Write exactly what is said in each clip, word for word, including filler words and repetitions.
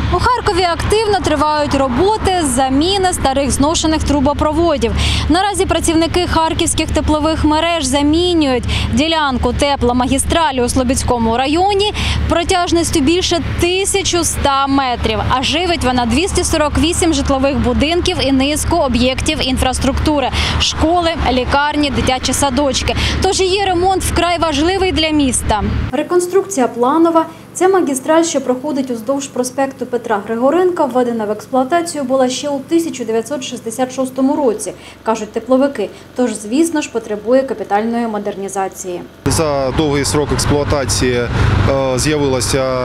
У Харкові активно тривають роботи з заміни старих зношених трубопроводів. Наразі працівники харківських теплових мереж замінюють ділянку тепломагістралі у Слобідському районі протяжністю більше тисячі ста метрів, а живить вона двісті сорок вісім житлових будинків і низку об'єктів інфраструктури – школи, лікарні, дитячі садочки. Тож її ремонт вкрай важливий для міста. Реконструкція планова. Ця магістраль, що проходить уздовж проспекту Петра Григоренка, введена в експлуатацію була ще у тисяча дев'ятсот шістдесят шостому році, кажуть тепловики. Тож, звісно ж, потребує капітальної модернізації. За довгий срок експлуатації з'явилося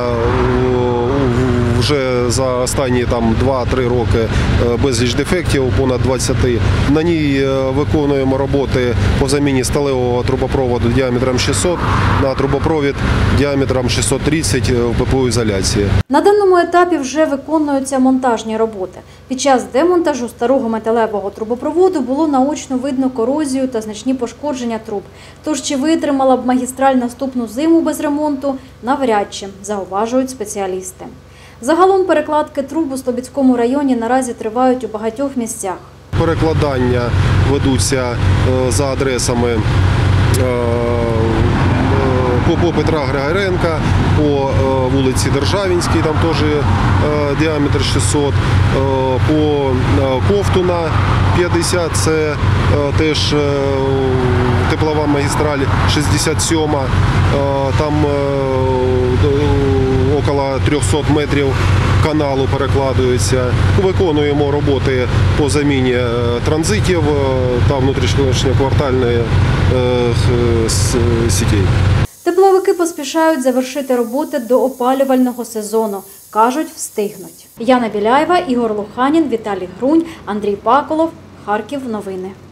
вже за останні там два-три роки безліч дефектів, понад двадцять. На ній виконуємо роботи по заміні сталевого трубопроводу діаметром шістсот на трубопровід діаметром шістсот тридцять в ППУ-ізоляції. На даному етапі вже виконуються монтажні роботи. Під час демонтажу старого металевого трубопроводу було наочно видно корозію та значні пошкодження труб. Тож чи витримала б магістраль наступну зиму без ремонту? Навряд чи, зауважують спеціалісти. Загалом перекладки труб у Слобідському районі наразі тривають у багатьох місцях. Перекладання ведуться за адресами по Петра Григоренка, по вулиці Державінській, там теж діаметр шістсот, по Ковтуна п'ятдесят, це теж теплова магістраль шістдесят сьома, там около трьохсот метрів каналу перекладується. Виконуємо роботи по заміні транзитів та внутрішньоквартальної сітей. Тепловики поспішають завершити роботи до опалювального сезону. Кажуть, встигнуть. Яна Біляєва, Ігор Луханін, Віталій Грунь, Андрій Паколов. Харків новини.